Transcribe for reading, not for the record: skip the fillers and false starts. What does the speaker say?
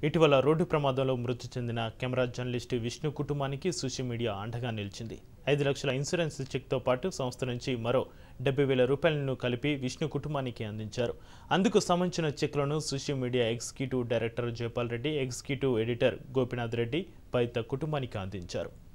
ఇటీవల రోడ్డు ప్రమాదంలో మృతి చెందిన కెమెరా జర్నలిస్టు విష్ణు కుటుంబానికి సుషి మీడియా అండగా నిలిచింది. 5 లక్షల ఇన్సూరెన్స్ చెక్తో పాటు సంస్థ నుంచి మరో 70,000 రూపాయలను కలిపి విష్ణు కుటుంబానికి అందించారు. అందుకు సంబంధించిన చెక్లను సుషి media executive director Jayapal Reddy, executive editor Gopinath Reddy పైత కుటుంబానికి అందించారు.